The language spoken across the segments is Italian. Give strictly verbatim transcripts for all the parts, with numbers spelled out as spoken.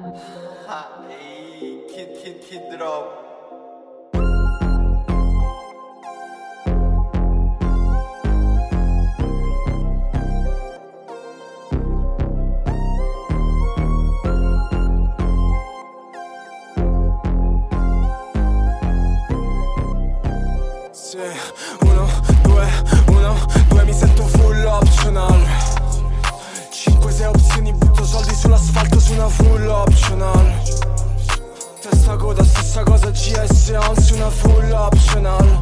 Ehi, Kid Kid Kid Drop. Sì, uno, due, uno, due, mi sento full optional. Cinque, sei opzioni, butto soldi sull'asfalto su una full optional. Testa coda, stessa cosa, G S anzi una full optional.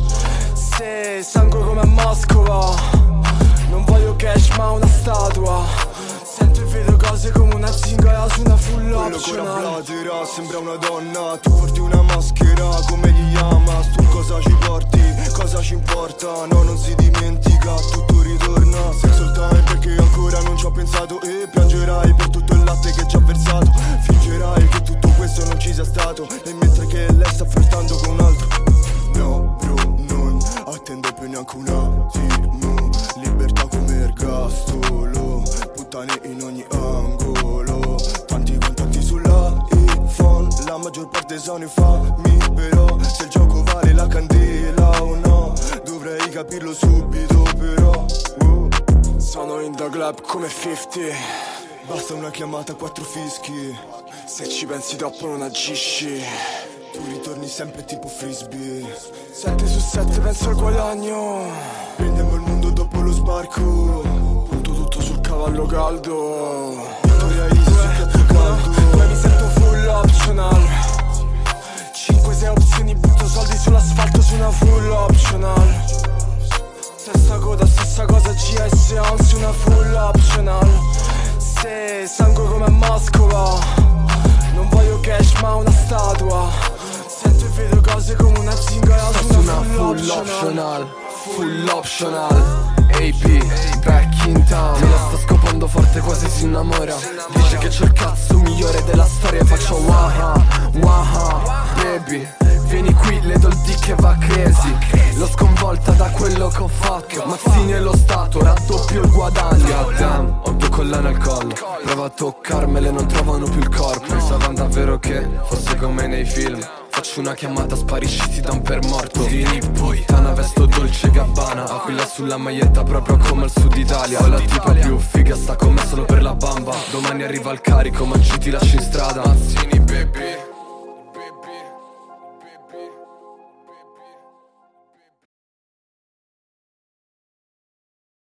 Se sangue come a Moscova, non voglio cash ma una statua. Sento e vedo cose come una zingara su una full optional. Quello con la platera sembra una donna, tu porti una maschera come gli Yamas. Tu cosa ci porti? Cosa ci importa? No, non si dimentica, tutto ritorna. Sexual time perché ancora non ci ho pensato. E piangerai per tutto il latte che ci ha versato. Fingerai che tutto questo non ci sia stato. E mentre che lei sta flirtando con un altro. No, bro, non attendo più neanche un attimo. Libertà come ergastolo, puttane in ogni angolo. Tanti contatti sull'iPhone, la maggior parte sono infami. Però se il gioco vale la candela o no, dovrei capirlo subito però. uh. Sono in the club come cinquanta. Basta una chiamata, quattro fischi. Se ci pensi troppo non agisci. Tu ritorni sempre tipo frisbee. Sette su sette penso al guadagno. Prendiamo il mondo dopo lo sbarco. Punto tutto sul cavallo caldo. Vittoria Easy sul piatto caldo. Due, mi sento full optional. Cinque, sei opzioni, butto soldi sull'asfalto su una full optional. Stessa coda, stessa cosa, G S anzi una full optional. Se sangue come a Moscova, non voglio cash ma una statua. Sento e vedo cose come una zingara su una full, full optional. Full optional, A P, back in town. Me la sta scopando forte, quasi si innamora. Dice che c'ho il cazzo migliore della storia e faccio waha, waha. Baby, vieni qui, le do il dick che va crazy. L'ho sconvolta da quello che ho fatto. Mazzini e lo stato, raddoppio il guadagno. Goddamn, ho due collane al collo. Prova a toccarmele, non trovano più il corpo. Pensavano davvero che fosse come nei film. Faccio una chiamata, sparisci, ti dan per morto. Vieni puttana, vesto Dolce Gabbana. Aquila sulla maglietta proprio come al sud Italia. Ho la tipa più figa, sta con me solo per la bamba. Domani arriva il carico, ma oggi ti lascio in strada. Mazzini baby.